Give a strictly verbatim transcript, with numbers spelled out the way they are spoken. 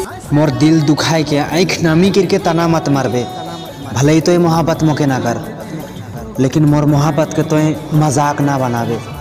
मोर दिल दुखाए के आँख नामी करके तना मत मारबे। भले ही तो मोहब्बत मोके ना कर, लेकिन मोर मोहब्बत के तो मजाक ना बनावे।